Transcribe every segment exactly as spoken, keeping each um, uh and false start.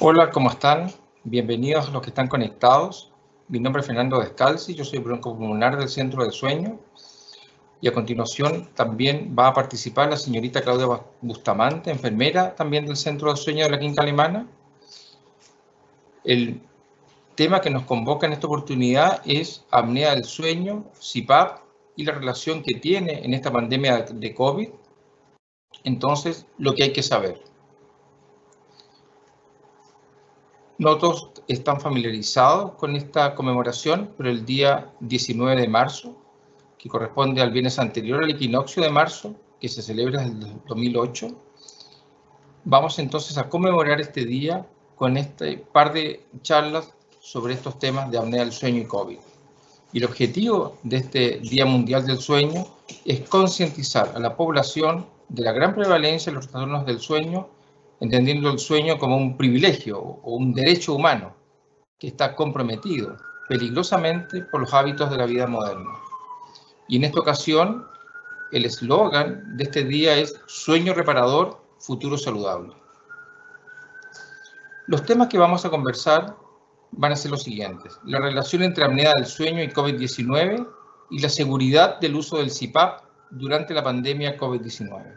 Hola, ¿cómo están? Bienvenidos a los que están conectados. Mi nombre es Fernando Descalzi, yo soy broncopulmonar del Centro de Sueño. Y a continuación también va a participar la señorita Claudia Bustamante, enfermera también del Centro de Sueño de la Clínica Alemana. El tema que nos convoca en esta oportunidad es apnea del sueño, C PAP, y la relación que tiene en esta pandemia de COVID. Entonces, lo que hay que saber. No todos están familiarizados con esta conmemoración, pero el día diecinueve de marzo, que corresponde al viernes anterior al equinoccio de marzo, que se celebra desde el dos mil ocho, vamos entonces a conmemorar este día con este par de charlas sobre estos temas de apnea del sueño y COVID. Y el objetivo de este Día Mundial del Sueño es concientizar a la población de la gran prevalencia de los trastornos del sueño, entendiendo el sueño como un privilegio o un derecho humano que está comprometido peligrosamente por los hábitos de la vida moderna. Y en esta ocasión, el eslogan de este día es Sueño reparador, futuro saludable. Los temas que vamos a conversar van a ser los siguientes: la relación entre apnea del sueño y COVID diecinueve y la seguridad del uso del C PAP durante la pandemia COVID diecinueve.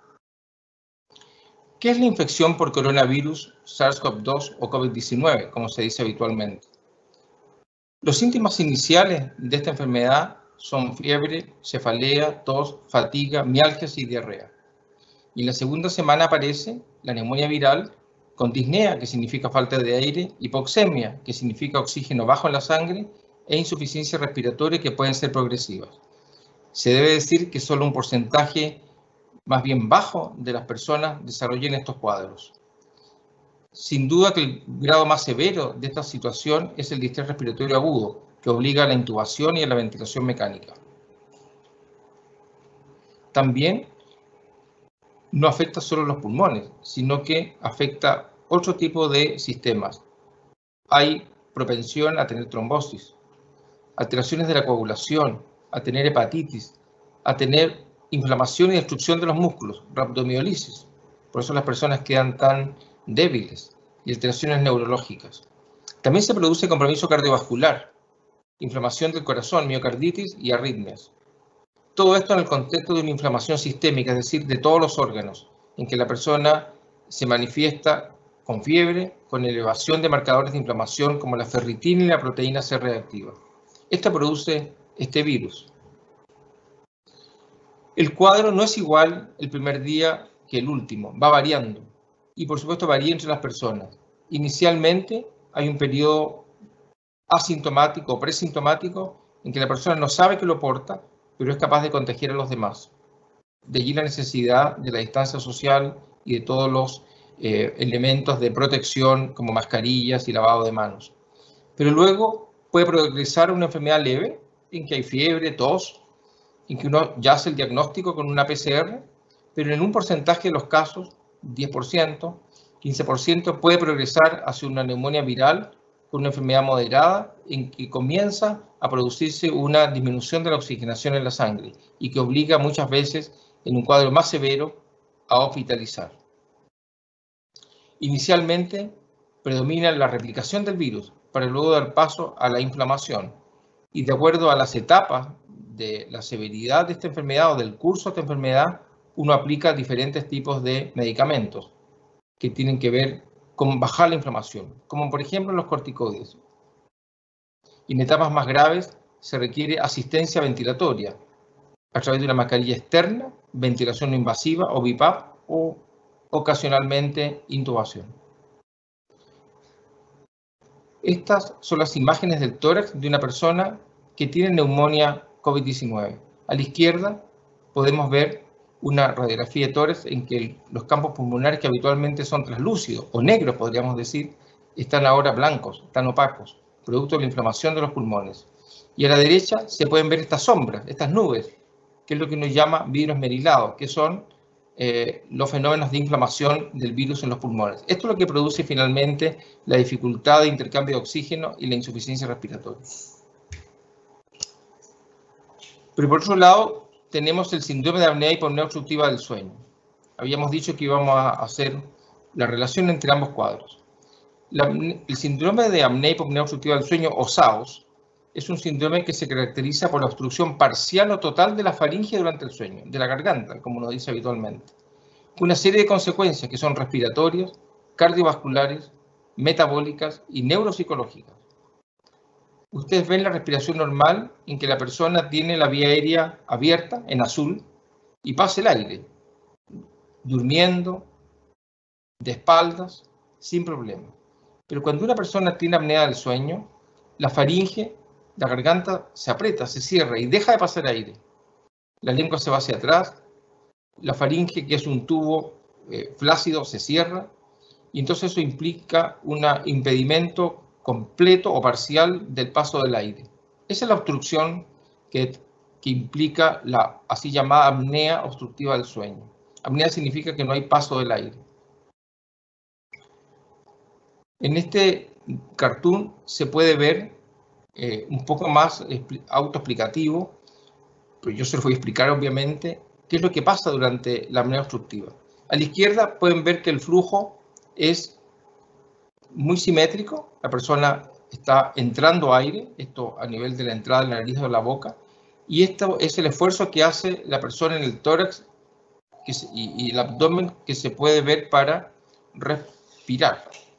¿Qué es la infección por coronavirus, SARS CoV dos o COVID diecinueve, como se dice habitualmente? Los síntomas iniciales de esta enfermedad son fiebre, cefalea, tos, fatiga, mialgias y diarrea. Y en la segunda semana aparece la neumonía viral con disnea, que significa falta de aire, hipoxemia, que significa oxígeno bajo en la sangre, e insuficiencia respiratoria, que pueden ser progresivas. Se debe decir que solo un porcentaje más bien bajo de las personas desarrollan estos cuadros. Sin duda que el grado más severo de esta situación es el distrés respiratorio agudo, que obliga a la intubación y a la ventilación mecánica. También no afecta solo los pulmones, sino que afecta otro tipo de sistemas. Hay propensión a tener trombosis, alteraciones de la coagulación, a tener hepatitis, a tener inflamación y destrucción de los músculos, rhabdomiolisis. Por eso las personas quedan tan débiles, y alteraciones neurológicas. También se produce compromiso cardiovascular, inflamación del corazón, miocarditis y arritmias. Todo esto en el contexto de una inflamación sistémica, es decir, de todos los órganos, en que la persona se manifiesta con fiebre, con elevación de marcadores de inflamación como la ferritina y la proteína C reactiva. Esto produce este virus. El cuadro no es igual el primer día que el último, va variando. Y por supuesto varía entre las personas. Inicialmente hay un periodo asintomático o presintomático en que la persona no sabe que lo porta, pero es capaz de contagiar a los demás. De allí la necesidad de la distancia social y de todos los eh, elementos de protección como mascarillas y lavado de manos. Pero luego puede progresar una enfermedad leve en que hay fiebre, tos, en que uno ya hace el diagnóstico con una P C R, pero en un porcentaje de los casos, diez por ciento, quince por ciento, puede progresar hacia una neumonía viral con una enfermedad moderada en que comienza a producirse una disminución de la oxigenación en la sangre y que obliga muchas veces, en un cuadro más severo, a hospitalizar. Inicialmente predomina la replicación del virus para luego dar paso a la inflamación, y de acuerdo a las etapas de la severidad de esta enfermedad o del curso de esta enfermedad, uno aplica diferentes tipos de medicamentos que tienen que ver con bajar la inflamación, como por ejemplo los corticoides. Y en etapas más graves se requiere asistencia ventilatoria a través de una mascarilla externa, ventilación no invasiva o B PAP, o ocasionalmente intubación. Estas son las imágenes del tórax de una persona que tiene neumonía COVID diecinueve. A la izquierda podemos ver una radiografía de tórax en que los campos pulmonares, que habitualmente son translúcidos o negros, podríamos decir, están ahora blancos, están opacos, producto de la inflamación de los pulmones. Y a la derecha se pueden ver estas sombras, estas nubes, que es lo que uno llama vidrio esmerilado, que son eh, los fenómenos de inflamación del virus en los pulmones. Esto es lo que produce finalmente la dificultad de intercambio de oxígeno y la insuficiencia respiratoria. Pero por otro lado, tenemos el síndrome de apnea hiponea obstructiva del sueño. Habíamos dicho que íbamos a hacer la relación entre ambos cuadros. La, el síndrome de apnea hipopnea obstructiva del sueño, o S A O S, es un síndrome que se caracteriza por la obstrucción parcial o total de la faringe durante el sueño, de la garganta, como nos dice habitualmente. Una serie de consecuencias que son respiratorias, cardiovasculares, metabólicas y neuropsicológicas. Ustedes ven la respiración normal en que la persona tiene la vía aérea abierta, en azul, y pasa el aire, durmiendo, de espaldas, sin problema. Pero cuando una persona tiene apnea del sueño, la faringe, la garganta se aprieta, se cierra y deja de pasar aire. La lengua se va hacia atrás, la faringe, que es un tubo eh, flácido, se cierra, y entonces eso implica un impedimento completo o parcial del paso del aire. Esa es la obstrucción que, que implica la así llamada apnea obstructiva del sueño. Apnea significa que no hay paso del aire. En este cartoon se puede ver eh, un poco más autoexplicativo, pero yo se lo voy a explicar obviamente, qué es lo que pasa durante la apnea obstructiva. A la izquierda pueden ver que el flujo es muy simétrico, la persona está entrando aire, esto a nivel de la entrada de la nariz o de la boca, y esto es el esfuerzo que hace la persona en el tórax que se, y, y el abdomen que se puede ver para respirar.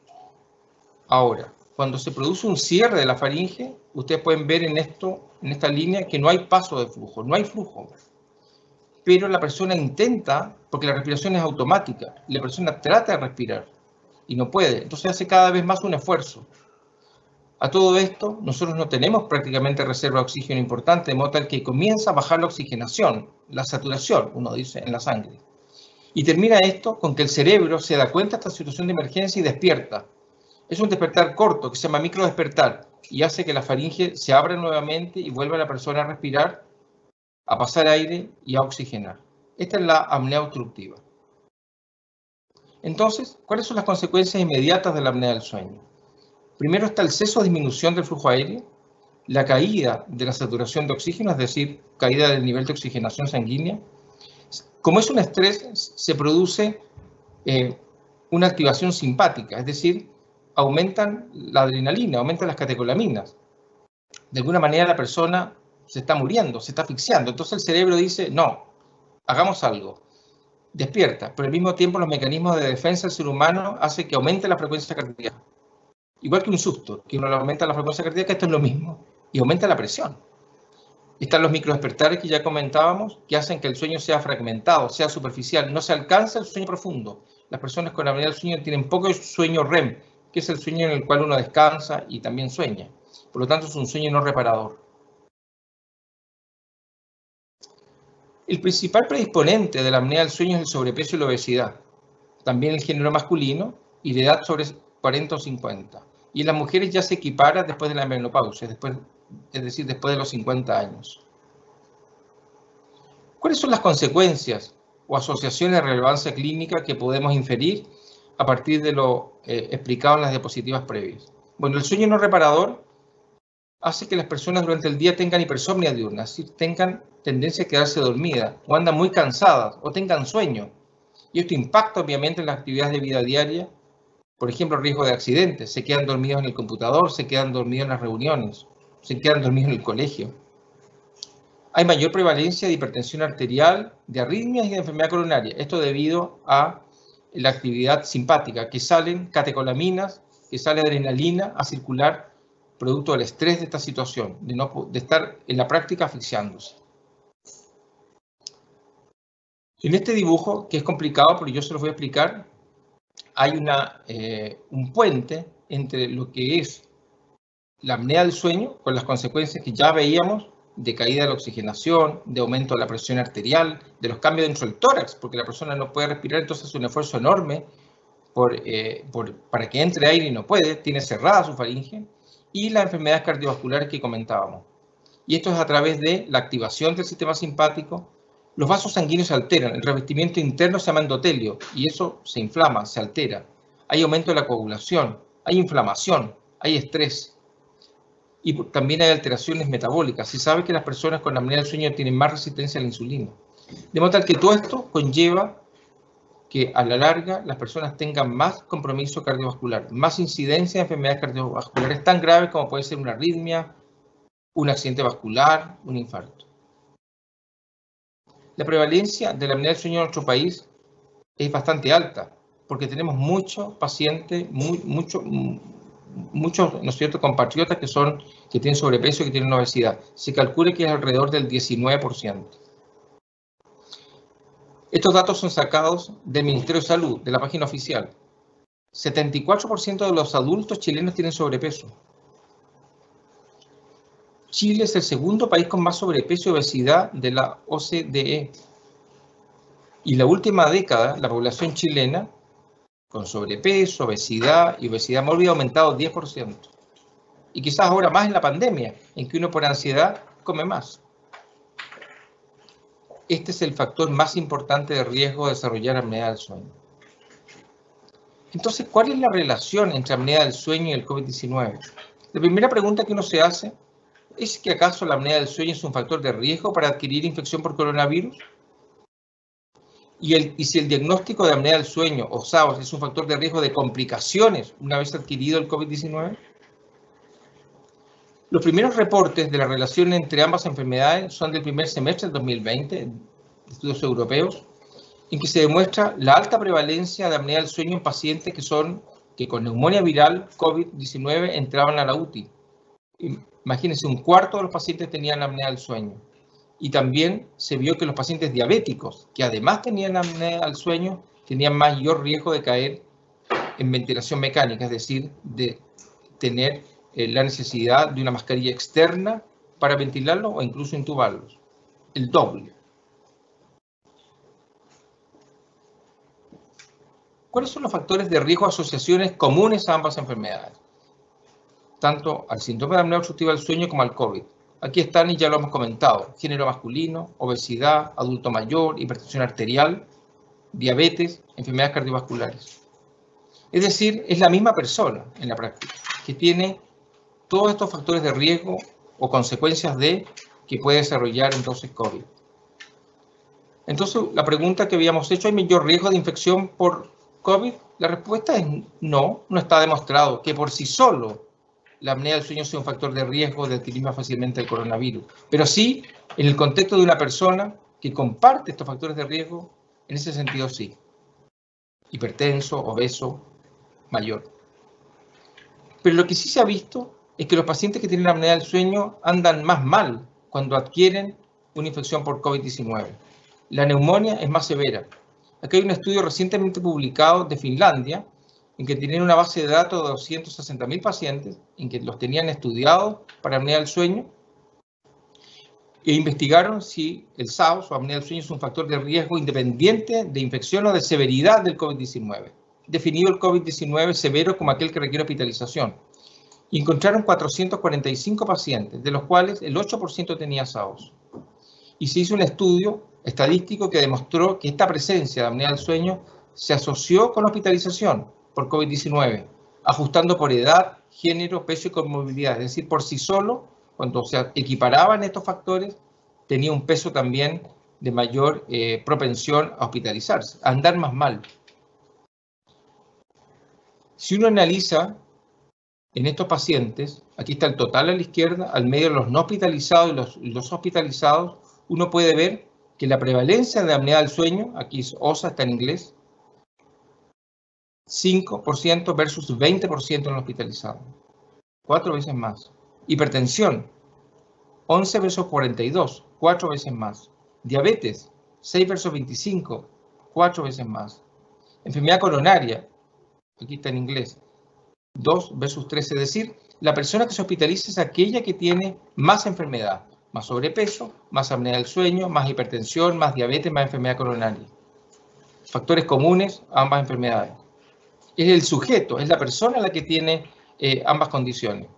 Ahora, cuando se produce un cierre de la faringe, ustedes pueden ver en, esto, en esta línea que no hay paso de flujo, no hay flujo. Pero la persona intenta, porque la respiración es automática, la persona trata de respirar y no puede, entonces hace cada vez más un esfuerzo. A todo esto, nosotros no tenemos prácticamente reserva de oxígeno importante, de modo tal que comienza a bajar la oxigenación, la saturación, uno dice, en la sangre. Y termina esto con que el cerebro se da cuenta de esta situación de emergencia y despierta. Es un despertar corto, que se llama microdespertar, y hace que la faringe se abra nuevamente y vuelva a la persona a respirar, a pasar aire y a oxigenar. Esta es la apnea obstructiva. Entonces, ¿cuáles son las consecuencias inmediatas de la apnea del sueño? Primero está el ceso o disminución del flujo aéreo, la caída de la saturación de oxígeno, es decir, caída del nivel de oxigenación sanguínea. Como es un estrés, se produce eh, una activación simpática, es decir, aumentan la adrenalina, aumentan las catecolaminas. De alguna manera la persona se está muriendo, se está asfixiando. Entonces el cerebro dice, no, hagamos algo. Despierta, pero al mismo tiempo los mecanismos de defensa del ser humano hacen que aumente la frecuencia cardíaca. Igual que un susto, que uno le aumenta la frecuencia cardíaca, esto es lo mismo, y aumenta la presión. Están los microdespertares que ya comentábamos, que hacen que el sueño sea fragmentado, sea superficial, no se alcanza el sueño profundo. Las personas con apnea del sueño tienen poco sueño R E M, que es el sueño en el cual uno descansa y también sueña. Por lo tanto, es un sueño no reparador. El principal predisponente de la apnea del sueño es el sobrepeso y la obesidad. También el género masculino y la edad sobre cuarenta o cincuenta. Y en las mujeres ya se equipara después de la menopausia, después, es decir, después de los cincuenta años. ¿Cuáles son las consecuencias o asociaciones de relevancia clínica que podemos inferir a partir de lo eh, explicado en las diapositivas previas? Bueno, el sueño no reparador hace que las personas durante el día tengan hipersomnia diurna, es decir, tengan tendencia a quedarse dormidas, o andan muy cansadas, o tengan sueño. Y esto impacta obviamente en las actividades de vida diaria, por ejemplo, riesgo de accidentes, se quedan dormidos en el computador, se quedan dormidos en las reuniones, se quedan dormidos en el colegio. Hay mayor prevalencia de hipertensión arterial, de arritmias y de enfermedad coronaria. Esto debido a la actividad simpática, que salen catecolaminas, que sale adrenalina a circular producto del estrés de esta situación, de, no, de estar en la práctica asfixiándose. En este dibujo, que es complicado, pero yo se los voy a explicar, hay una, eh, un puente entre lo que es la apnea del sueño, con las consecuencias que ya veíamos, de caída de la oxigenación, de aumento de la presión arterial, de los cambios dentro del tórax, porque la persona no puede respirar, entonces es un esfuerzo enorme por, eh, por, para que entre aire y no puede, tiene cerrada su faringe, y las enfermedades cardiovasculares que comentábamos. Y esto es a través de la activación del sistema simpático. Los vasos sanguíneos se alteran, el revestimiento interno se llama endotelio, y eso se inflama, se altera. Hay aumento de la coagulación, hay inflamación, hay estrés. Y también hay alteraciones metabólicas. Se sabe que las personas con apnea del sueño tienen más resistencia a la insulina. De modo tal que todo esto conlleva que a la larga las personas tengan más compromiso cardiovascular, más incidencia de enfermedades cardiovasculares tan graves como puede ser una arritmia, un accidente vascular, un infarto. La prevalencia de la apnea del sueño en nuestro país es bastante alta, porque tenemos muchos pacientes, muy, mucho, muchos, ¿no es cierto?, compatriotas que, son, que tienen sobrepeso y que tienen obesidad. Se calcula que es alrededor del diecinueve por ciento. Estos datos son sacados del Ministerio de Salud, de la página oficial. setenta y cuatro por ciento de los adultos chilenos tienen sobrepeso. Chile es el segundo país con más sobrepeso y obesidad de la O C D E. Y la última década, la población chilena con sobrepeso, obesidad y obesidad mórbida ha aumentado diez por ciento. Y quizás ahora más en la pandemia, en que uno por ansiedad come más. Este es el factor más importante de riesgo de desarrollar apnea del sueño. Entonces, ¿cuál es la relación entre apnea del sueño y el COVID diecinueve? La primera pregunta que uno se hace es que ¿acaso la apnea del sueño es un factor de riesgo para adquirir infección por coronavirus? Y, el, y si el diagnóstico de apnea del sueño o S A O S es un factor de riesgo de complicaciones una vez adquirido el COVID diecinueve. Los primeros reportes de la relación entre ambas enfermedades son del primer semestre del dos mil veinte, de estudios europeos, en que se demuestra la alta prevalencia de apnea del sueño en pacientes que, son, que con neumonía viral COVID diecinueve entraban a la U T I. Imagínense, un cuarto de los pacientes tenían apnea del sueño. Y también se vio que los pacientes diabéticos, que además tenían apnea del sueño, tenían mayor riesgo de caer en ventilación mecánica, es decir, de tener eh, la necesidad de una mascarilla externa para ventilarlos o incluso intubarlos. El doble. ¿Cuáles son los factores de riesgo o asociaciones comunes a ambas enfermedades? Tanto al síndrome de apnea obstructiva del sueño como al COVID. Aquí están y ya lo hemos comentado. Género masculino, obesidad, adulto mayor, hipertensión arterial, diabetes, enfermedades cardiovasculares. Es decir, es la misma persona en la práctica que tiene todos estos factores de riesgo o consecuencias de que puede desarrollar entonces COVID. Entonces, la pregunta que habíamos hecho, ¿hay mayor riesgo de infección por COVID? La respuesta es no, no está demostrado que por sí solo la apnea del sueño sea un factor de riesgo de adquirir más fácilmente el coronavirus. Pero sí, en el contexto de una persona que comparte estos factores de riesgo, en ese sentido sí. Hipertenso, obeso, mayor. Pero lo que sí se ha visto es que los pacientes que tienen apnea del sueño andan más mal cuando adquieren una infección por COVID diecinueve. La neumonía es más severa. Aquí hay un estudio recientemente publicado de Finlandia, en que tenían una base de datos de doscientos sesenta mil pacientes, en que los tenían estudiados para apnea del sueño, e investigaron si el S A O S o apnea del sueño es un factor de riesgo independiente de infección o de severidad del COVID diecinueve. Definido el COVID diecinueve severo como aquel que requiere hospitalización. Y encontraron cuatrocientos cuarenta y cinco pacientes, de los cuales el ocho por ciento tenía S A O S. Y se hizo un estudio estadístico que demostró que esta presencia de apnea del sueño se asoció con la hospitalización por COVID diecinueve, ajustando por edad, género, peso y comorbilidad. Es decir, por sí solo, cuando se equiparaban estos factores, tenía un peso también de mayor eh, propensión a hospitalizarse, a andar más mal. Si uno analiza en estos pacientes, aquí está el total a la izquierda, al medio los no hospitalizados y los, los hospitalizados, uno puede ver que la prevalencia de apnea del sueño, aquí es O S A, está en inglés, cinco por ciento versus veinte por ciento en los hospitalizados. Cuatro veces más. Hipertensión, once versus cuarenta y dos, cuatro veces más. Diabetes, seis versus veinticinco, cuatro veces más. Enfermedad coronaria, aquí está en inglés, dos versus tres, es decir, la persona que se hospitaliza es aquella que tiene más enfermedad, más sobrepeso, más apnea del sueño, más hipertensión, más diabetes, más enfermedad coronaria. Factores comunes a ambas enfermedades. Es el sujeto, es la persona la que tiene eh, ambas condiciones.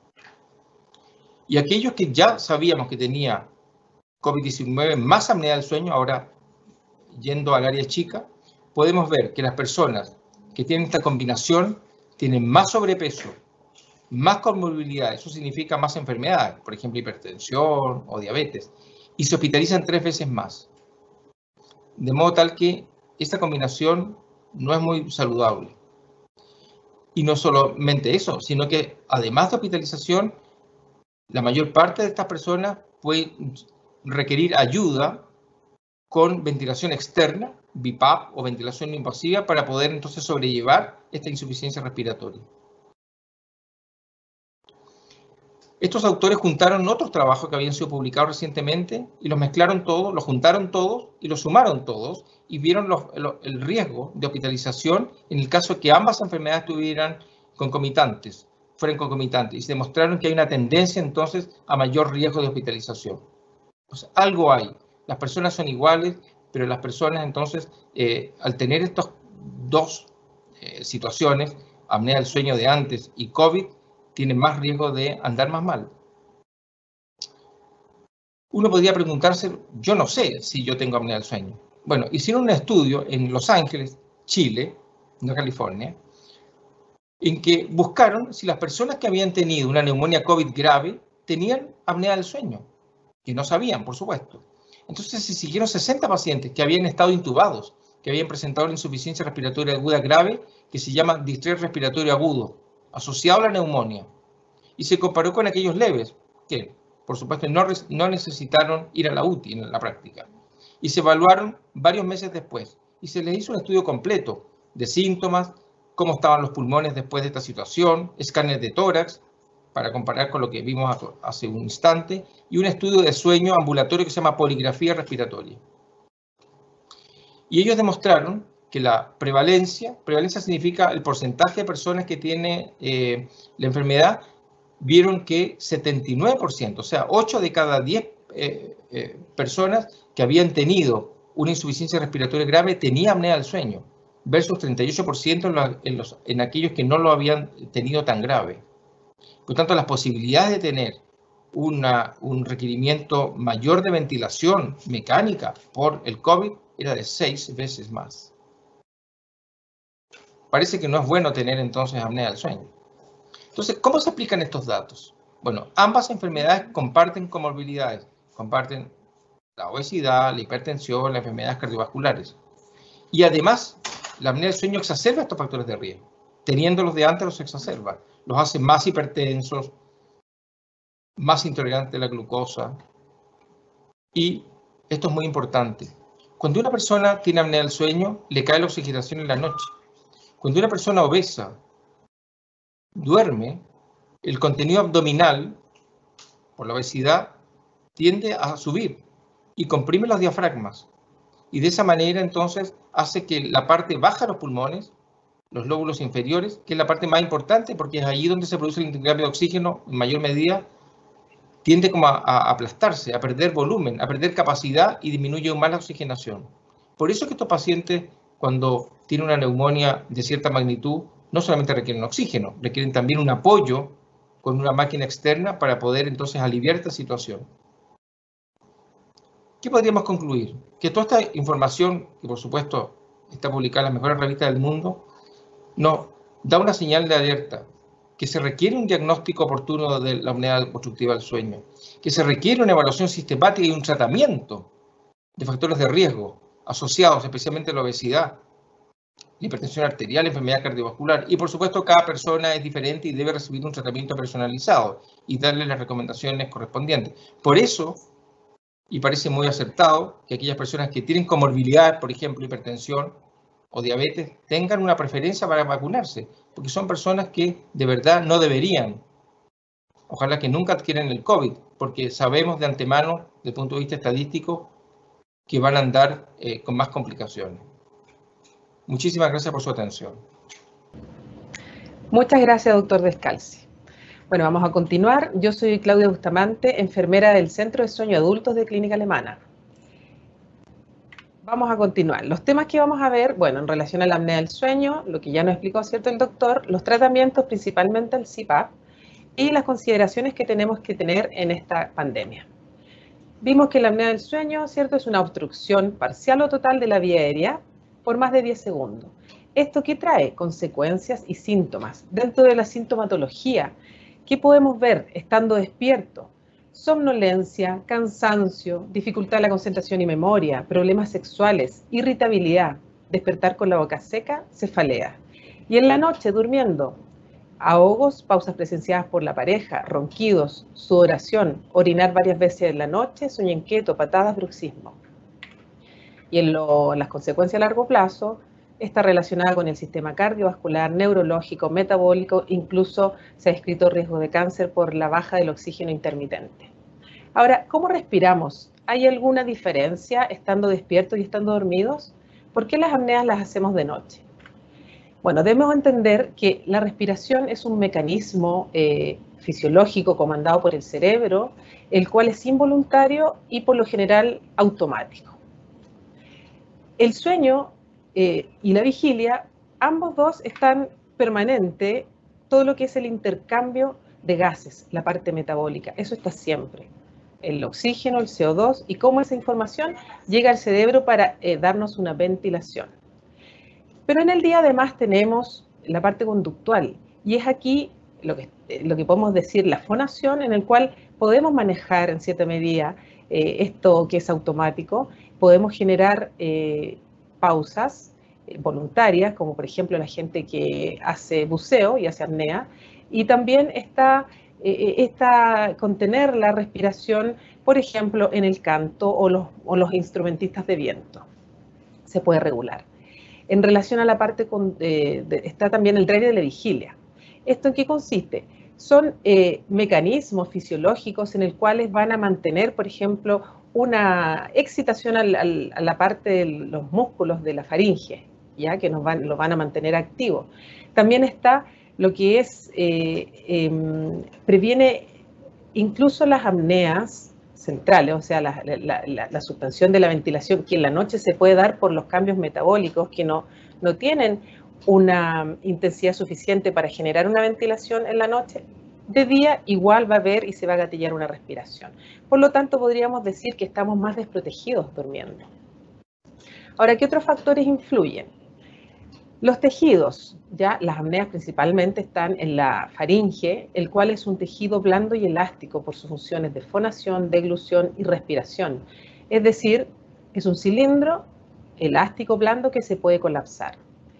Y aquellos que ya sabíamos que tenía COVID diecinueve más apnea del sueño, ahora yendo al área chica, podemos ver que las personas que tienen esta combinación tienen más sobrepeso, más comorbilidad, eso significa más enfermedades, por ejemplo hipertensión o diabetes, y se hospitalizan tres veces más. De modo tal que esa combinación no es muy saludable. Y no solamente eso, sino que además de hospitalización, la mayor parte de estas personas puede requerir ayuda con ventilación externa, B I P A P o ventilación no invasiva, para poder entonces sobrellevar esta insuficiencia respiratoria. Estos autores juntaron otros trabajos que habían sido publicados recientemente y los mezclaron todos, los juntaron todos y los sumaron todos y vieron los, los, el riesgo de hospitalización en el caso de que ambas enfermedades tuvieran concomitantes, fueran concomitantes, y se demostraron que hay una tendencia entonces a mayor riesgo de hospitalización. O sea, algo hay. Las personas son iguales, pero las personas entonces, eh, al tener estas dos eh, situaciones, apnea del sueño de antes y COVID, tienen más riesgo de andar más mal. Uno podría preguntarse, yo no sé si yo tengo apnea del sueño. Bueno, hicieron un estudio en Los Ángeles, Chile, no California, en que buscaron si las personas que habían tenido una neumonía COVID grave tenían apnea del sueño, que no sabían, por supuesto. Entonces se siguieron sesenta pacientes que habían estado intubados, que habían presentado una insuficiencia respiratoria aguda grave, que se llama distrés respiratorio agudo, asociado a la neumonía. Y se comparó con aquellos leves, que por supuesto no, no necesitaron ir a la U T I en la práctica. Y se evaluaron varios meses después. Y se les hizo un estudio completo de síntomas, cómo estaban los pulmones después de esta situación, escáner de tórax, para comparar con lo que vimos hace un instante, y un estudio de sueño ambulatorio que se llama poligrafía respiratoria. Y ellos demostraron que la prevalencia, prevalencia significa el porcentaje de personas que tiene eh, la enfermedad, vieron que setenta y nueve por ciento, o sea, ocho de cada diez eh, eh, personas que habían tenido una insuficiencia respiratoria grave tenía apnea del sueño, versus treinta y ocho por ciento en, los, en, los, en aquellos que no lo habían tenido tan grave. Por tanto, las posibilidades de tener una, un requerimiento mayor de ventilación mecánica por el COVID era de seis veces más. Parece que no es bueno tener entonces apnea del sueño. Entonces, ¿cómo se explican estos datos? Bueno, ambas enfermedades comparten comorbilidades, comparten la obesidad, la hipertensión, las enfermedades cardiovasculares. Y además, la apnea del sueño exacerba estos factores de riesgo. Teniéndolos de antes los exacerba, los hace más hipertensos, más intolerantes a la glucosa. Y esto es muy importante. Cuando una persona tiene apnea del sueño, le cae la oxigenación en la noche. Cuando una persona obesa duerme, el contenido abdominal, por la obesidad, tiende a subir y comprime los diafragmas. Y de esa manera, entonces, hace que la parte baja de los pulmones, los lóbulos inferiores, que es la parte más importante porque es allí donde se produce el intercambio de oxígeno en mayor medida, tiende como a, a aplastarse, a perder volumen, a perder capacidad y disminuye aún más la oxigenación. Por eso es que estos pacientes, cuando tienen una neumonía de cierta magnitud, no solamente requieren oxígeno, requieren también un apoyo con una máquina externa para poder entonces aliviar esta situación. ¿Qué podríamos concluir? Que toda esta información, que por supuesto está publicada en las mejores revistas del mundo, nos da una señal de alerta, que se requiere un diagnóstico oportuno de la apnea obstructiva del sueño, que se requiere una evaluación sistemática y un tratamiento de factores de riesgo asociados especialmente a la obesidad, la hipertensión arterial, la enfermedad cardiovascular. Y por supuesto cada persona es diferente y debe recibir un tratamiento personalizado y darle las recomendaciones correspondientes. Por eso, y parece muy acertado, que aquellas personas que tienen comorbilidad, por ejemplo, hipertensión o diabetes, tengan una preferencia para vacunarse, porque son personas que de verdad no deberían. Ojalá que nunca adquieran el COVID, porque sabemos de antemano, desde el punto de vista estadístico, que van a andar eh, con más complicaciones. Muchísimas gracias por su atención. Muchas gracias, doctor Descalzi. Bueno, vamos a continuar. Yo soy Claudia Bustamante, enfermera del Centro de Sueño Adultos de Clínica Alemana. Vamos a continuar. Los temas que vamos a ver, bueno, en relación a la apnea del sueño, lo que ya nos explicó, ¿cierto?, el doctor, los tratamientos, principalmente el C P A P, y las consideraciones que tenemos que tener en esta pandemia. Vimos que la apnea del sueño, ¿cierto?, es una obstrucción parcial o total de la vía aérea por más de diez segundos. ¿Esto qué trae? Consecuencias y síntomas. Dentro de la sintomatología, ¿qué podemos ver estando despierto? Somnolencia, cansancio, dificultad de la concentración y memoria, problemas sexuales, irritabilidad, despertar con la boca seca, cefalea. Y en la noche, durmiendo, ahogos, pausas presenciadas por la pareja, ronquidos, sudoración, orinar varias veces en la noche, sueño inquieto, patadas, bruxismo. Y en lo, las consecuencias a largo plazo está relacionada con el sistema cardiovascular, neurológico, metabólico, incluso se ha descrito riesgo de cáncer por la baja del oxígeno intermitente. Ahora, ¿cómo respiramos? ¿Hay alguna diferencia estando despiertos y estando dormidos? ¿Por qué las apneas las hacemos de noche? Bueno, debemos entender que la respiración es un mecanismo eh, fisiológico comandado por el cerebro, el cual es involuntario y por lo general automático. El sueño eh, y la vigilia, ambos dos están permanente, todo lo que es el intercambio de gases, la parte metabólica, eso está siempre. El oxígeno, el C O dos y cómo esa información llega al cerebro para eh, darnos una ventilación. Pero en el día además tenemos la parte conductual y es aquí lo que, lo que podemos decir la fonación, en el cual podemos manejar en cierta medida eh, esto que es automático, podemos generar eh, pausas eh, voluntarias, como por ejemplo la gente que hace buceo y hace apnea, y también está, eh, está contener la respiración, por ejemplo, en el canto o los, o los instrumentistas de viento. Se puede regular. En relación a la parte, con, eh, de, está también el diario de la vigilia. ¿Esto en qué consiste? Son eh, mecanismos fisiológicos en el cuales van a mantener, por ejemplo, una excitación al, al, a la parte de los músculos de la faringe, ya que nos van, lo van a mantener activo. También está lo que es, eh, eh, previene incluso las apneas centrales, o sea, la, la, la, la suspensión de la ventilación, que en la noche se puede dar por los cambios metabólicos que no, no tienen una intensidad suficiente para generar una ventilación en la noche. De día igual va a haber y se va a gatillar una respiración. Por lo tanto, podríamos decir que estamos más desprotegidos durmiendo. Ahora, ¿qué otros factores influyen? Los tejidos, ya las apneas principalmente están en la faringe, el cual es un tejido blando y elástico por sus funciones de fonación, deglución y respiración. Es decir, es un cilindro elástico blando que se puede colapsar.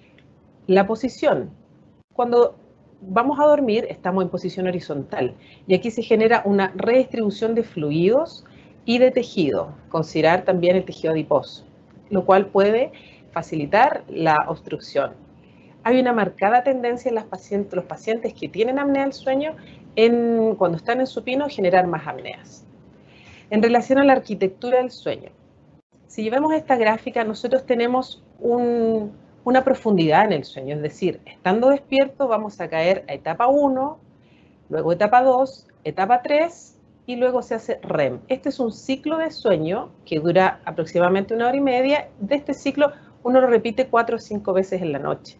La posición. Cuando vamos a dormir estamos en posición horizontal y aquí se genera una redistribución de fluidos y de tejido, considerar también el tejido adiposo, lo cual puede facilitar la obstrucción. Hay una marcada tendencia en las pacientes, los pacientes que tienen apnea del sueño, en, cuando están en supino, generar más apneas. En relación a la arquitectura del sueño, si llevamos esta gráfica, nosotros tenemos un, una profundidad en el sueño, es decir, estando despierto vamos a caer a etapa uno, luego etapa dos, etapa tres, y luego se hace R E M. Este es un ciclo de sueño que dura aproximadamente una hora y media. De este ciclo uno lo repite cuatro o cinco veces en la noche.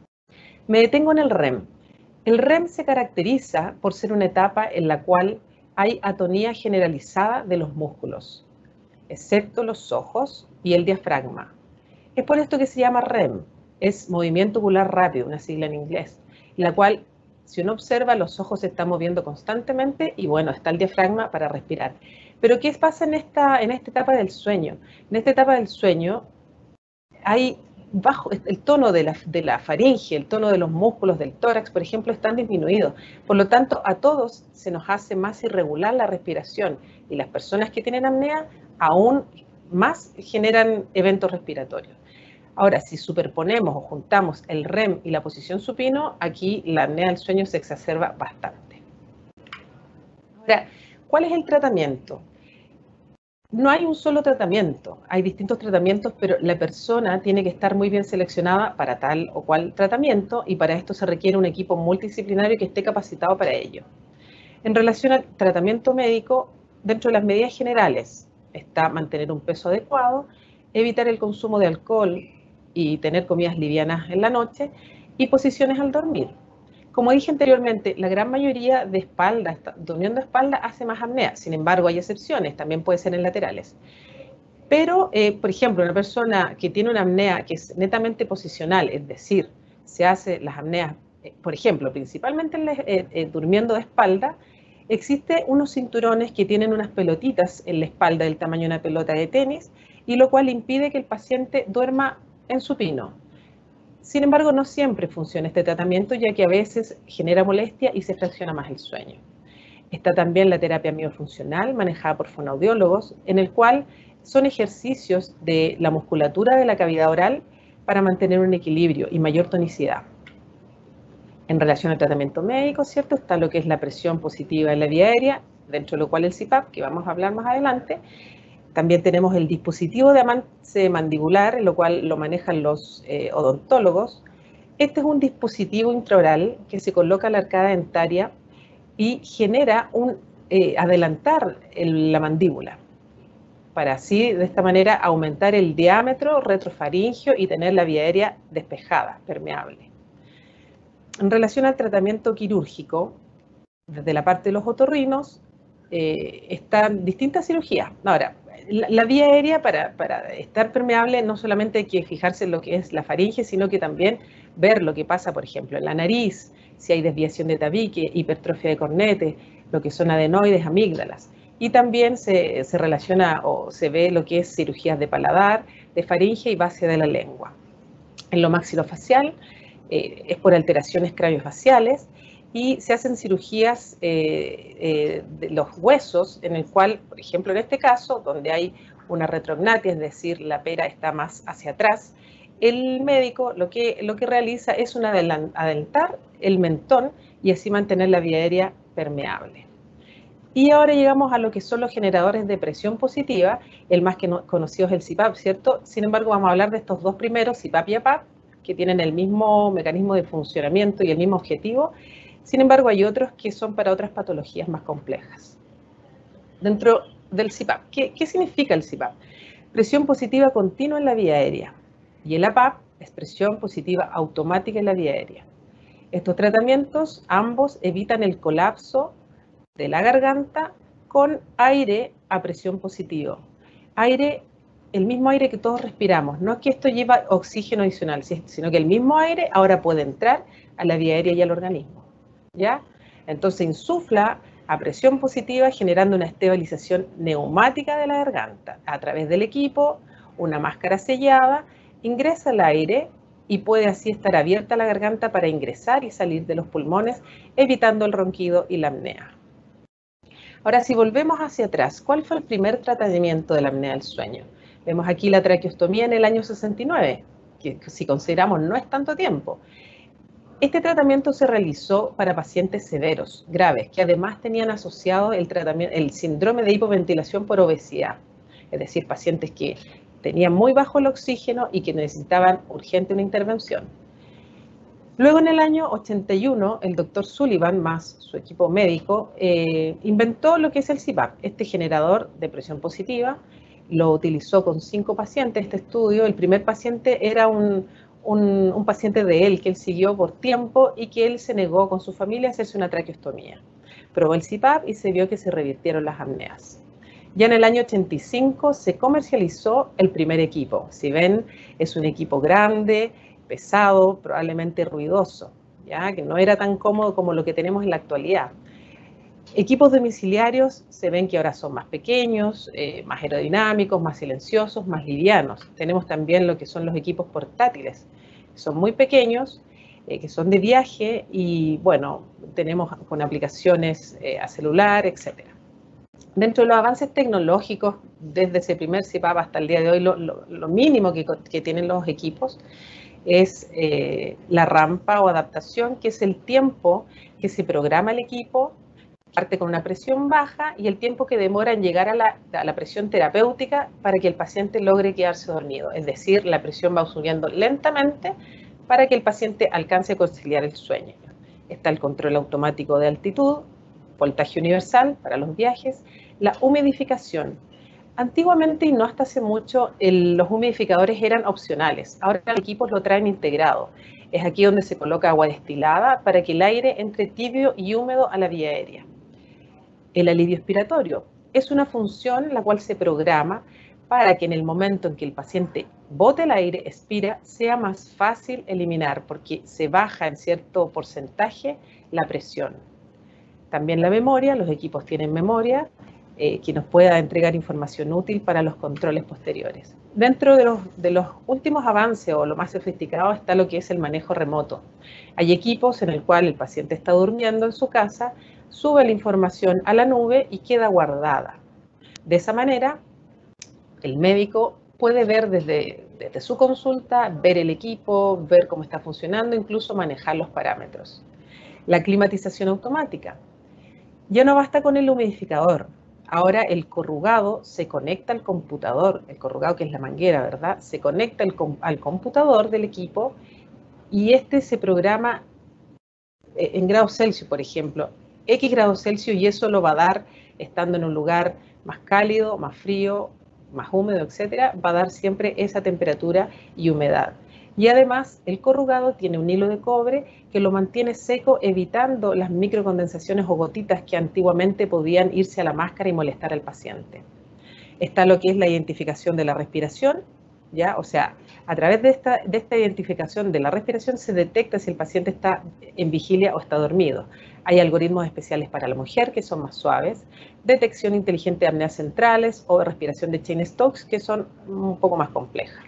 Me detengo en el R E M. El R E M se caracteriza por ser una etapa en la cual hay atonía generalizada de los músculos, excepto los ojos y el diafragma. Es por esto que se llama R E M. Es movimiento ocular rápido, una sigla en inglés, en la cual si uno observa, los ojos se están moviendo constantemente y bueno, está el diafragma para respirar. Pero ¿qué pasa en esta, en esta etapa del sueño? En esta etapa del sueño hay bajo, el tono de la, de la faringe, el tono de los músculos del tórax, por ejemplo, están disminuidos. Por lo tanto, a todos se nos hace más irregular la respiración y las personas que tienen apnea aún más generan eventos respiratorios. Ahora, si superponemos o juntamos el R E M y la posición supino, aquí la apnea del sueño se exacerba bastante. Ahora, ¿cuál es el tratamiento? No hay un solo tratamiento, hay distintos tratamientos, pero la persona tiene que estar muy bien seleccionada para tal o cual tratamiento y para esto se requiere un equipo multidisciplinario que esté capacitado para ello. En relación al tratamiento médico, dentro de las medidas generales está mantener un peso adecuado, evitar el consumo de alcohol y tener comidas livianas en la noche y posiciones al dormir. Como dije anteriormente, la gran mayoría de espalda, durmiendo de espalda, hace más apnea. Sin embargo, hay excepciones, también puede ser en laterales. Pero, eh, por ejemplo, una persona que tiene una apnea que es netamente posicional, es decir, se hace las apneas, eh, por ejemplo, principalmente en la, eh, eh, durmiendo de espalda, existen unos cinturones que tienen unas pelotitas en la espalda del tamaño de una pelota de tenis, y lo cual impide que el paciente duerma en supino. Sin embargo, no siempre funciona este tratamiento, ya que a veces genera molestia y se fracciona más el sueño. Está también la terapia miofuncional, manejada por fonoaudiólogos, en el cual son ejercicios de la musculatura de la cavidad oral para mantener un equilibrio y mayor tonicidad. En relación al tratamiento médico, ¿cierto? Está lo que es la presión positiva en la vía aérea, dentro de lo cual el C PAP, que vamos a hablar más adelante. También tenemos el dispositivo de avance mandibular, en lo cual lo manejan los eh, odontólogos. Este es un dispositivo intraoral que se coloca en la arcada dentaria y genera un eh, adelantar el, la mandíbula, para así, de esta manera, aumentar el diámetro retrofaringeo y tener la vía aérea despejada, permeable. En relación al tratamiento quirúrgico, desde la parte de los otorrinos, eh, están distintas cirugías. Ahora, la, la vía aérea, para, para estar permeable, no solamente hay que fijarse en lo que es la faringe, sino que también ver lo que pasa, por ejemplo, en la nariz, si hay desviación de tabique, hipertrofia de cornete, lo que son adenoides, amígdalas. Y también se, se relaciona o se ve lo que es cirugías de paladar, de faringe y base de la lengua. En lo maxilofacial eh, es por alteraciones craniofaciales y se hacen cirugías eh, eh, de los huesos, en el cual, por ejemplo, en este caso, donde hay una retrognatia, es decir, la pera está más hacia atrás, el médico lo que, lo que realiza es un adelantar el mentón y así mantener la vía aérea permeable. Y ahora llegamos a lo que son los generadores de presión positiva, el más que no, conocido es el C PAP, ¿cierto? Sin embargo, vamos a hablar de estos dos primeros, C PAP y A PAP, que tienen el mismo mecanismo de funcionamiento y el mismo objetivo. Sin embargo, hay otros que son para otras patologías más complejas. Dentro del C PAP, ¿qué, qué significa el C PAP? Presión positiva continua en la vía aérea. Y el A PAP es presión positiva automática en la vía aérea. Estos tratamientos, ambos, evitan el colapso de la garganta con aire a presión positiva. Aire, el mismo aire que todos respiramos, no es que esto lleva oxígeno adicional, sino que el mismo aire ahora puede entrar a la vía aérea y al organismo, ¿ya? Entonces insufla a presión positiva generando una estabilización neumática de la garganta a través del equipo, una máscara sellada, ingresa el aire y puede así estar abierta la garganta para ingresar y salir de los pulmones, evitando el ronquido y la apnea. Ahora, si volvemos hacia atrás, ¿cuál fue el primer tratamiento de la apnea del sueño? Vemos aquí la traqueostomía en el año sesenta y nueve, que si consideramos no es tanto tiempo. Este tratamiento se realizó para pacientes severos, graves, que además tenían asociado el, tratamiento, el síndrome de hipoventilación por obesidad, es decir, pacientes que tenían muy bajo el oxígeno y que necesitaban urgente una intervención. Luego, en el año ochenta y uno, el doctor Sullivan, más su equipo médico, eh, inventó lo que es el C PAP, este generador de presión positiva. Lo utilizó con cinco pacientes, este estudio. El primer paciente era un, un, un paciente de él, que él siguió por tiempo y que él se negó con su familia a hacerse una traqueostomía. Probó el C PAP y se vio que se revirtieron las apneas. Ya en el año ochenta y cinco se comercializó el primer equipo. Si ven, es un equipo grande, pesado, probablemente ruidoso, ¿ya? Que no era tan cómodo como lo que tenemos en la actualidad. Equipos domiciliarios se ven que ahora son más pequeños, eh, más aerodinámicos, más silenciosos, más livianos. Tenemos también lo que son los equipos portátiles, que son muy pequeños, eh, que son de viaje y, bueno, tenemos con aplicaciones eh, a celular, etcétera. Dentro de los avances tecnológicos, desde ese primer C PAP hasta el día de hoy, lo, lo, lo mínimo que, que tienen los equipos es eh, la rampa o adaptación, que es el tiempo que se programa el equipo, parte con una presión baja y el tiempo que demora en llegar a la, a la presión terapéutica para que el paciente logre quedarse dormido. Es decir, la presión va subiendo lentamente para que el paciente alcance a conciliar el sueño. Está el control automático de altitud, voltaje universal para los viajes, la humidificación. Antiguamente y no hasta hace mucho, el, los humidificadores eran opcionales. Ahora los equipos lo traen integrado. Es aquí donde se coloca agua destilada para que el aire entre tibio y húmedo a la vía aérea. El alivio expiratorio es una función la cual se programa para que en el momento en que el paciente bote el aire, expira, sea más fácil eliminar porque se baja en cierto porcentaje la presión. También la memoria, los equipos tienen memoria, eh, que nos pueda entregar información útil para los controles posteriores. Dentro de los, de los últimos avances o lo más sofisticado está lo que es el manejo remoto. Hay equipos en el cual el paciente está durmiendo en su casa, sube la información a la nube y queda guardada. De esa manera, el médico puede ver desde, desde su consulta, ver el equipo, ver cómo está funcionando, incluso manejar los parámetros. La climatización automática. Ya no basta con el humidificador. Ahora el corrugado se conecta al computador, el corrugado que es la manguera, ¿verdad? Se conecta al, al computador del equipo y este se programa en grados Celsius, por ejemplo, X grados Celsius, y eso lo va a dar estando en un lugar más cálido, más frío, más húmedo, etcétera, va a dar siempre esa temperatura y humedad. Y además el corrugado tiene un hilo de cobre que lo mantiene seco, evitando las microcondensaciones o gotitas que antiguamente podían irse a la máscara y molestar al paciente. Está lo que es la identificación de la respiración, ¿ya? O sea, a través de esta, de esta identificación de la respiración se detecta si el paciente está en vigilia o está dormido. Hay algoritmos especiales para la mujer que son más suaves, detección inteligente de apneas centrales o respiración de Cheyne-Stokes que son un poco más complejas.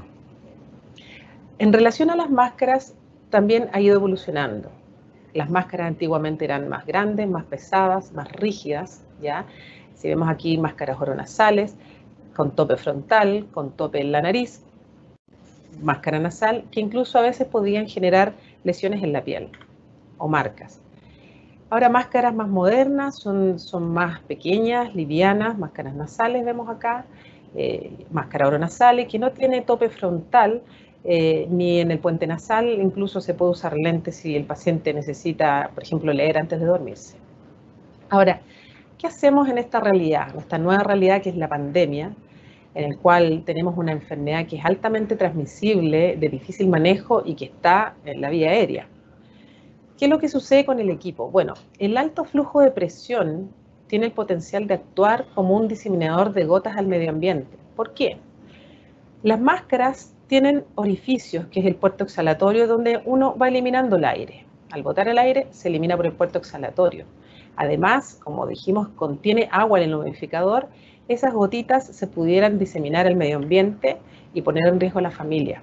En relación a las máscaras, también ha ido evolucionando. Las máscaras antiguamente eran más grandes, más pesadas, más rígidas, ¿ya? Si vemos aquí máscaras oronasales, con tope frontal, con tope en la nariz, máscara nasal, que incluso a veces podían generar lesiones en la piel o marcas. Ahora máscaras más modernas, son, son más pequeñas, livianas, máscaras nasales vemos acá, eh, máscara oronasales, que no tiene tope frontal, Eh, ni en el puente nasal, incluso se puede usar lentes si el paciente necesita, por ejemplo, leer antes de dormirse. Ahora, ¿qué hacemos en esta realidad, en esta nueva realidad que es la pandemia, en el cual tenemos una enfermedad que es altamente transmisible, de difícil manejo y que está en la vía aérea? ¿Qué es lo que sucede con el equipo? Bueno, el alto flujo de presión tiene el potencial de actuar como un diseminador de gotas al medio ambiente. ¿Por qué? Las máscaras tienen orificios, que es el puerto exhalatorio, donde uno va eliminando el aire. Al botar el aire, se elimina por el puerto exhalatorio. Además, como dijimos, contiene agua en el humidificador. Esas gotitas se pudieran diseminar al medio ambiente y poner en riesgo a la familia.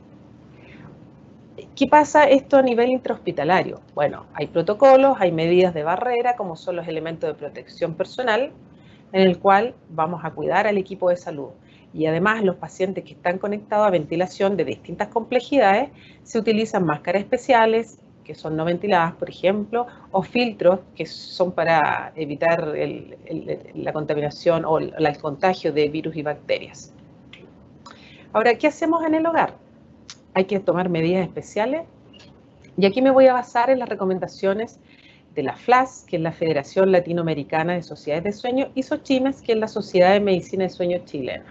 ¿Qué pasa esto a nivel intrahospitalario? Bueno, hay protocolos, hay medidas de barrera, como son los elementos de protección personal, en el cual vamos a cuidar al equipo de salud. Y además los pacientes que están conectados a ventilación de distintas complejidades, se utilizan máscaras especiales que son no ventiladas, por ejemplo, o filtros que son para evitar el, el, la contaminación o el, el contagio de virus y bacterias. Ahora, ¿qué hacemos en el hogar? Hay que tomar medidas especiales y aquí me voy a basar en las recomendaciones de la F L A S, que es la Federación Latinoamericana de Sociedades de Sueño, y SOCHIMES, que es la Sociedad de Medicina de Sueño chilena.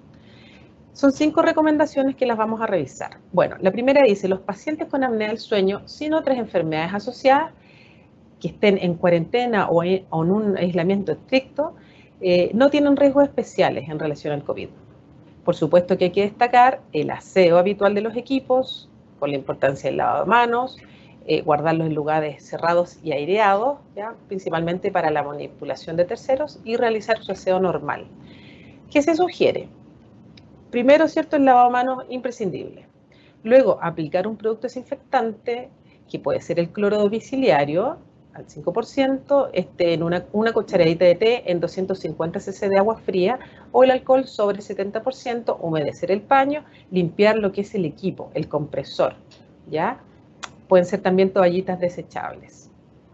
Son cinco recomendaciones que las vamos a revisar. Bueno, la primera dice, los pacientes con apnea del sueño sin otras enfermedades asociadas, que estén en cuarentena o en, o en un aislamiento estricto, eh, no tienen riesgos especiales en relación al COVID. Por supuesto que hay que destacar el aseo habitual de los equipos, con la importancia del lavado de manos, eh, guardarlos en lugares cerrados y aireados, ¿ya? Principalmente para la manipulación de terceros, y realizar su aseo normal. ¿Qué se sugiere? Primero, ¿cierto?, el lavado de manos imprescindible. Luego, aplicar un producto desinfectante, que puede ser el cloro domiciliario, al cinco por ciento, este, en una, una cucharadita de té en doscientos cincuenta centilitros de agua fría, o el alcohol sobre setenta por ciento, humedecer el paño, limpiar lo que es el equipo, el compresor, ¿ya? Pueden ser también toallitas desechables.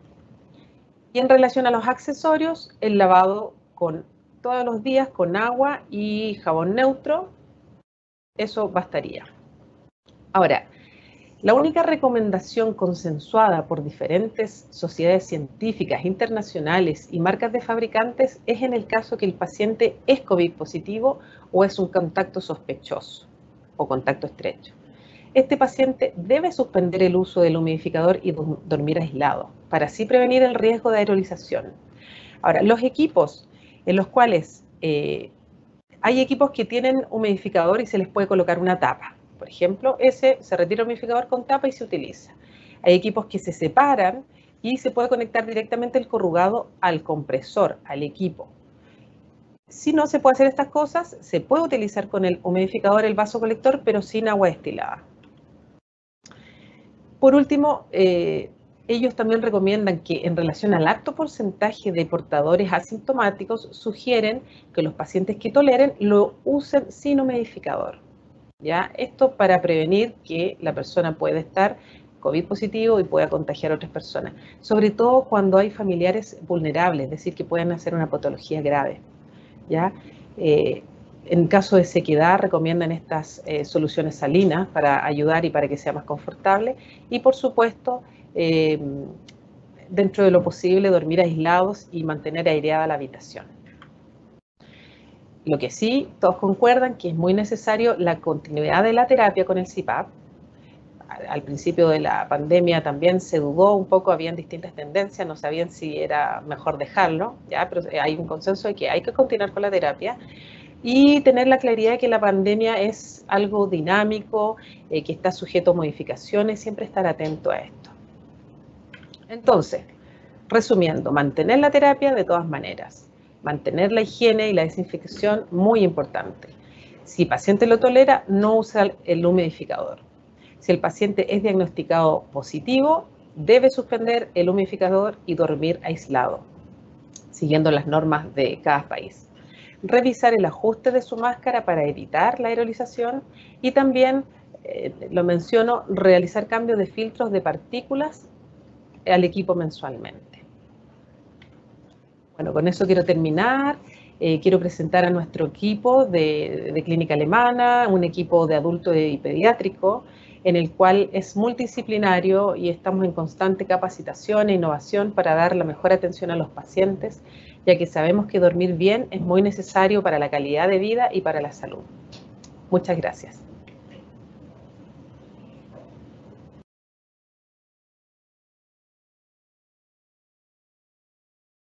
Y en relación a los accesorios, el lavado con, todos los días con agua y jabón neutro, eso bastaría. Ahora, la única recomendación consensuada por diferentes sociedades científicas internacionales y marcas de fabricantes es en el caso que el paciente es COVID positivo o es un contacto sospechoso o contacto estrecho. Este paciente debe suspender el uso del humidificador y dormir aislado, para así prevenir el riesgo de aerolización. Ahora, los equipos en los cuales eh, hay equipos que tienen humidificador y se les puede colocar una tapa. Por ejemplo, ese se retira el humidificador con tapa y se utiliza. Hay equipos que se separan y se puede conectar directamente el corrugado al compresor, al equipo. Si no se puede hacer estas cosas, se puede utilizar con el humidificador el vasocolector, pero sin agua destilada. Por último, eh, ellos también recomiendan que en relación al alto porcentaje de portadores asintomáticos, sugieren que los pacientes que toleren lo usen sin humidificador. ¿Ya? Esto para prevenir que la persona pueda estar COVID positivo y pueda contagiar a otras personas, sobre todo cuando hay familiares vulnerables, es decir, que pueden hacer una patología grave. ¿Ya? Eh, en caso de sequedad recomiendan estas eh, soluciones salinas para ayudar y para que sea más confortable, y por supuesto, eh, dentro de lo posible, dormir aislados y mantener aireada la habitación. Lo que sí, todos concuerdan que es muy necesario la continuidad de la terapia con el C PAP. Al principio de la pandemia también se dudó un poco, habían distintas tendencias, no sabían si era mejor dejarlo, ¿ya? Pero hay un consenso de que hay que continuar con la terapia y tener la claridad de que la pandemia es algo dinámico, eh, que está sujeto a modificaciones, siempre estar atento a esto. Entonces, resumiendo, mantener la terapia de todas maneras, mantener la higiene y la desinfección, muy importante. Si el paciente lo tolera, no usa el humidificador. Si el paciente es diagnosticado positivo, debe suspender el humidificador y dormir aislado, siguiendo las normas de cada país. Revisar el ajuste de su máscara para evitar la aerolización y también, eh, lo menciono, realizar cambios de filtros de partículas al equipo mensualmente. Bueno, con eso quiero terminar. Eh, quiero presentar a nuestro equipo de, de clínica alemana, un equipo de adulto y pediátrico, en el cual es multidisciplinario y estamos en constante capacitación e innovación para dar la mejor atención a los pacientes, ya que sabemos que dormir bien es muy necesario para la calidad de vida y para la salud. Muchas gracias.